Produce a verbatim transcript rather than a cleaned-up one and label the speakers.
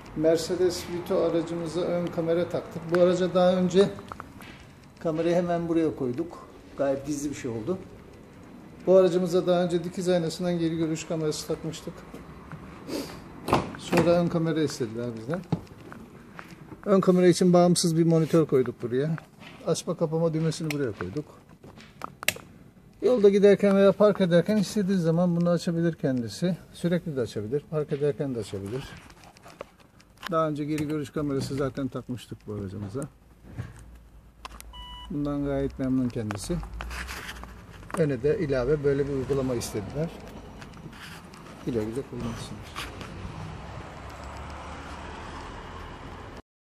Speaker 1: Mercedes Vito aracımıza ön kamera taktık. Bu araca daha önce kamerayı hemen buraya koyduk. Gayet gizli bir şey oldu. Bu aracımıza daha önce dikiz aynasından geri görüş kamerası takmıştık. Sonra ön kamera istediler bizden. Ön kamera için bağımsız bir monitör koyduk buraya. Açma kapama düğmesini buraya koyduk. Yolda giderken veya park ederken istediği zaman bunu açabilir kendisi. Sürekli de açabilir. Park ederken de açabilir. Daha önce geri görüş kamerası zaten takmıştık bu aracımıza. Bundan gayet memnun kendisi. Öne de ilave böyle bir uygulama istediler. Güle güle kullanırsınız.